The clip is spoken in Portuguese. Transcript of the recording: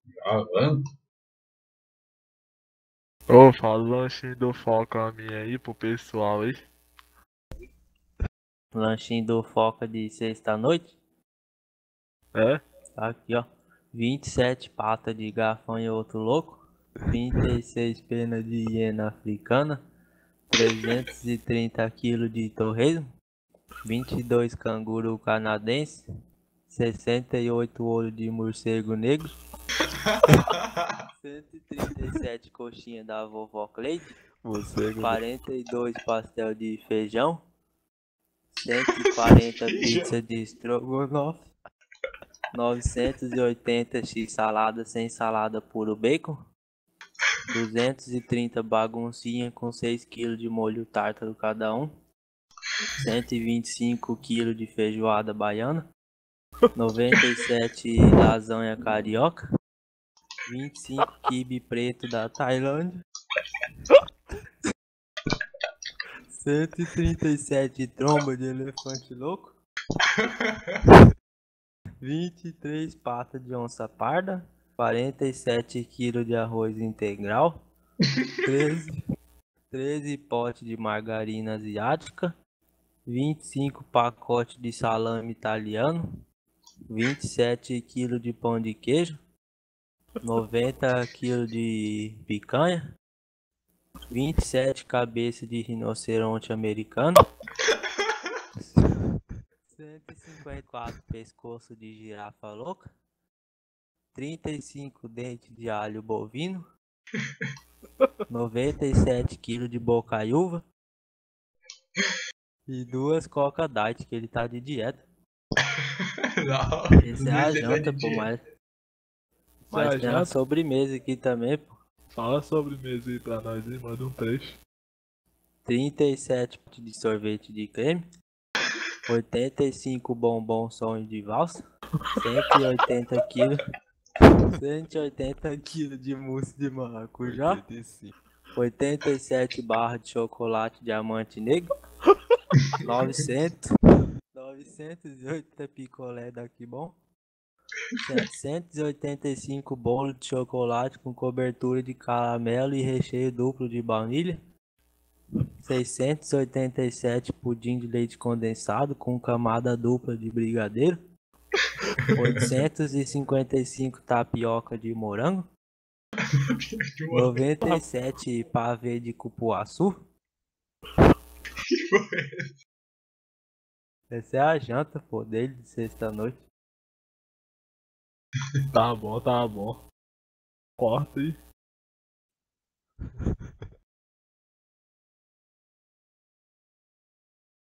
Gravando? Ô, fala o lanchinho do Foca a minha aí pro pessoal aí. Lanchinho do Foca de sexta-noite. É? Tá aqui, ó. 27 patas de gafanhoto louco. 36 penas de hiena africana. 330 kg de torresmo. 22 canguru canadense. 68 olhos de morcego negro. 137 coxinhas da vovó Cleide. Você, 42 pastel de feijão. 140 pizza de estrogonofe. 980 x salada sem salada puro bacon. 230 baguncinha com 6 kg de molho tártaro cada um. 125 kg de feijoada baiana. 97 lasanha carioca. 25 quibe preto da Tailândia. 137 tromba de elefante louco. 23 patas de onça parda. 47 kg de arroz integral. 13 potes de margarina asiática. 25 pacotes de salame italiano. 27 kg de pão de queijo. 90 kg de picanha. 27 cabeças de rinoceronte americano. 154 pescoço de girafa louca. 35 dentes de alho bovino. 97 kg de bocaiúva. E 2 coca diet, que ele tá de dieta. Não, Essa é a janta, pô, mas tem a sobremesa aqui também, pô. Fala a sobremesa aí pra nós e manda um trecho. 37 potes de sorvete de creme. 85 bombom sonho de valsa. 180 kg. 180 kg de mousse de maracujá. 87 barras de chocolate diamante negro. 980 picolé daqui bom. 785 bolos de chocolate com cobertura de caramelo e recheio duplo de baunilha. 687 pudim de leite condensado com camada dupla de brigadeiro. 855 tapioca de morango. 97 pavê de cupuaçu. Essa é a janta, pô, dele de sexta-noite. Tá bom, tá bom. Corta aí.